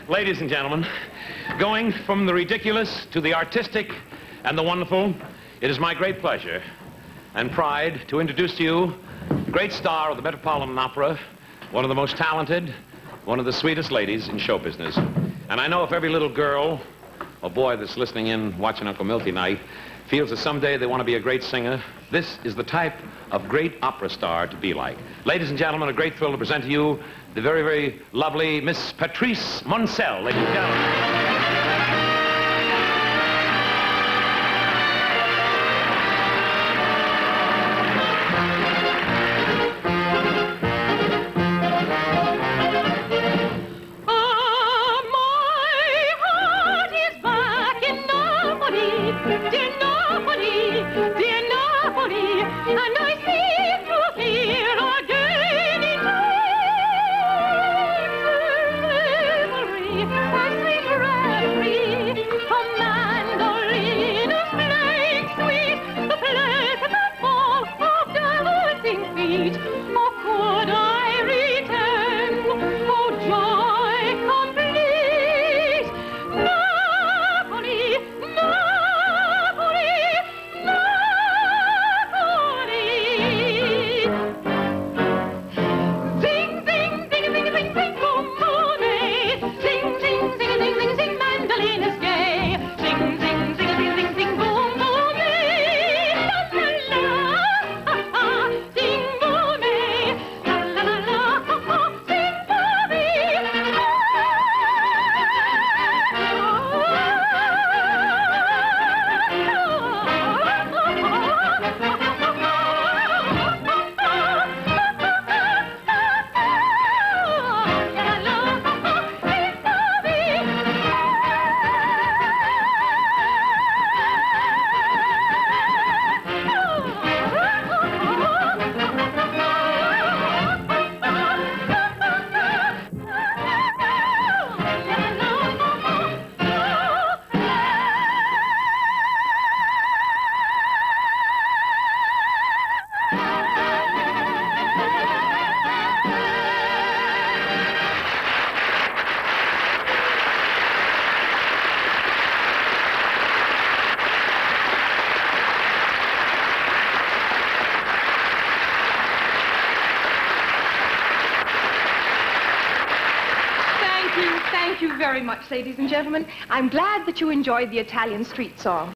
Ladies and gentlemen, going from the ridiculous to the artistic and the wonderful, it is my great pleasure and pride to introduce to you the great star of the Metropolitan Opera, one of the most talented, one of the sweetest ladies in show business. And I know if every little girl or boy that's listening in, watching Uncle Milty tonight, feels that someday they want to be a great singer, this is the type of great opera star to be like. Ladies and gentlemen, a great thrill to present to you the very, very lovely Miss Patrice Munsel, ladies and gentlemen. Thank you very much, ladies and gentlemen. I'm glad that you enjoyed the Italian street song.